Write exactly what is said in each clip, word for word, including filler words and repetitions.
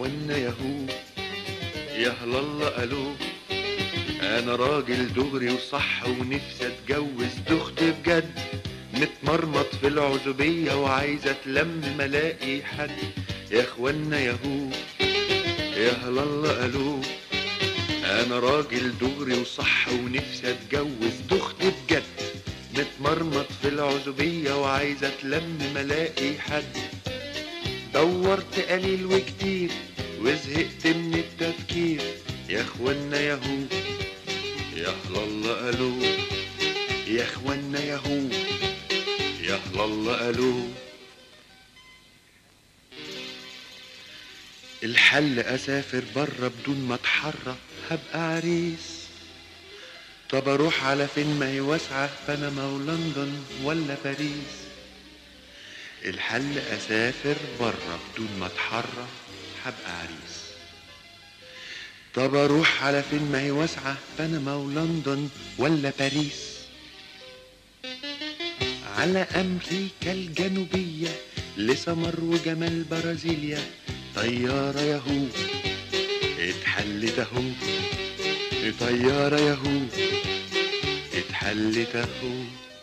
اخوانا ياهو يا هلاله قالوا انا راجل دغري وصح ونفسي اتجوز دخت بجد، متمرمط في العزوبيه وعايزه اتلم ملاقي حد. يا اخوانا ياهو يا هلاله قالوا انا راجل دغري وصح ونفسي اتجوز دخت بجد، متمرمط في العزوبيه وعايزه اتلم ملاقي حد. دورت قليل وكتير وزهقت من التفكير. يا اخوانا ياهو يا هلاله قالوا يا اخوانا ياهو يا هلاله قالوا الحل اسافر بره بدون ما اتحرك هبقى عريس. طب اروح على فين ما هي واسعه بنما ولندن ولا باريس؟ الحل اسافر بره بدون ما اتحرك هبقى عريس. طب اروح على فين ما هي واسعه بنما ولندن ولا باريس؟ على امريكا الجنوبيه لسمر وجمال برازيليا طياره ياهو اتحلت اهو. طياره ياهو اتحلت اهو.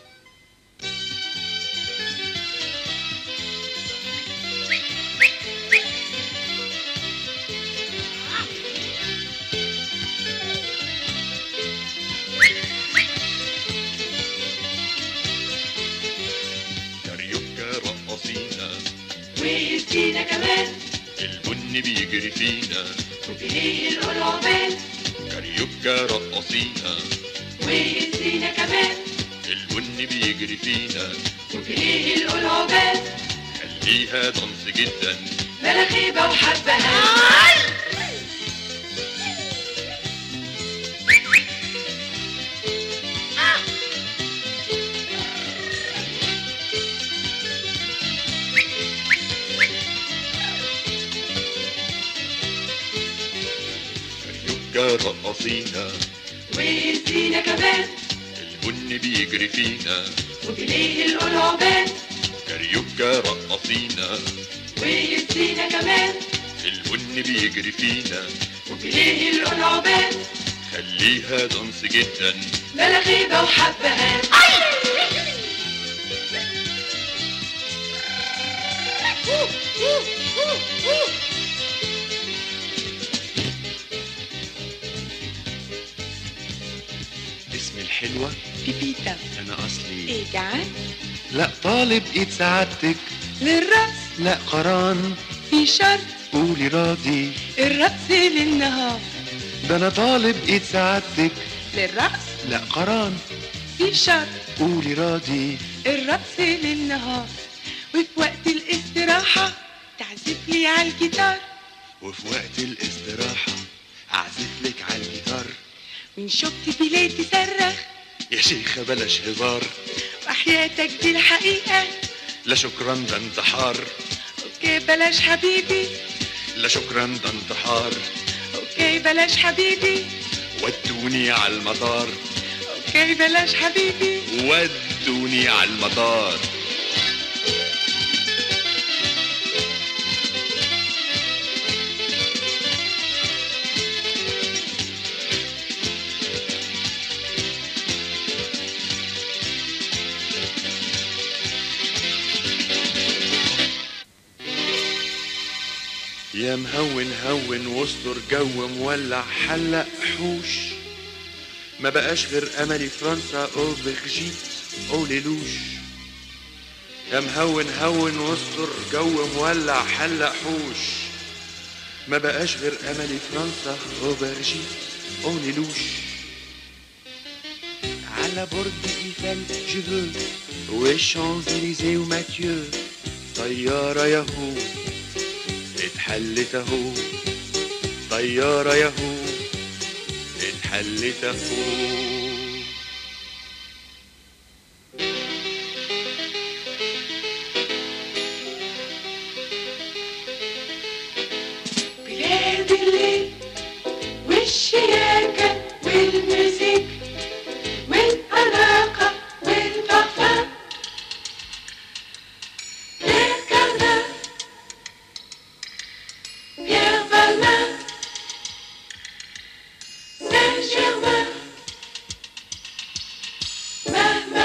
ويدينا كمان البن بيجري فينا وبليه القلعبان. كاريوكا رقصينا ويدينا كمان البن بيجري فينا وبليه القلعبان. خليها دنس جدا ملاخيبة وحبهان. رقصينا ويدينا كمان البن بيجري فينا وبليه القلعبان. كاريوكا رقصينا ويدينا كمان البن بيجري فينا وبليه القلعبان. خليها دنس جدا ملاخيبة وحبهان. اسمي الحلوة بيبيتا. أنا أصلي ايه جعان؟ لا طالب إيد سعادتك. للرقص لا قران في شرط قولي راضي. الرقص للنهار. ده أنا طالب إيد سعادتك. للرقص لا قران في شرط قولي راضي. الرقص للنهار. وفي وقت الاستراحة تعزف لي على الجيتار. وفي وقت الاستراحة أعزف لك على الجيتار. وإن شفت بلاد تصرخ يا شيخة بلاش هزار. وحياتك دي الحقيقة. لا شكرا ده انتحار. اوكي بلاش حبيبي. لا شكرا ده انتحار. اوكي بلاش حبيبي. ودوني على المطار. اوكي بلاش حبيبي. ودوني على المطار. يا مهون هون واستر جو مولع حلق حوش. ما بقاش غير املي فرنسا او بلجيك او ليلوش. يا مهون هون واستر جو مولع حلق حوش. ما بقاش غير املي فرنسا او بلجيك او ليلوش. على برج ايفل جيفو والشانزليزيه وماتيو طياره ياهو اتحلت اهو. طيارة ياهو اتحلت اهو. بلاد الليل والشياكة والمزيك والأناقة والبغبغاء. Pierre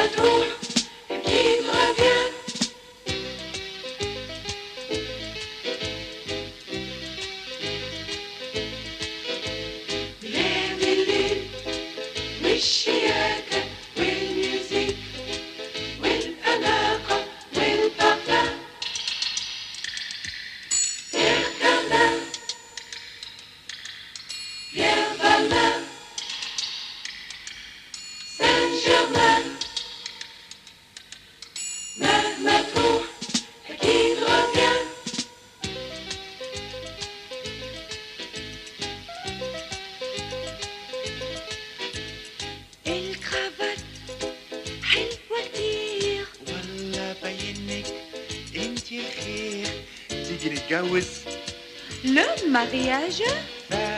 تروح أكيد غاديان. بلاد الليل والشياكة والميوزيك والأناقة والبابا Pierre Cardin, Pierre Balmain, Saint-Germain. مهما تروح أكيد غاديان. الكرافات حلوة كتير. ولا بينك انتي الخير، تيجي نتجوز لو مارياج بقى